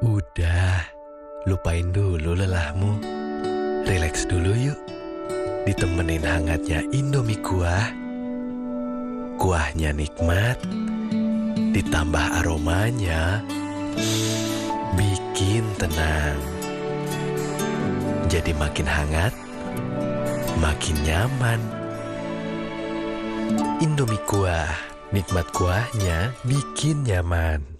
Udah, lupain dulu lelahmu. Rileks dulu yuk. Ditemenin hangatnya Indomie kuah. Kuahnya nikmat, ditambah aromanya, bikin tenang. Jadi makin hangat, makin nyaman. Indomie kuah, nikmat kuahnya bikin nyaman.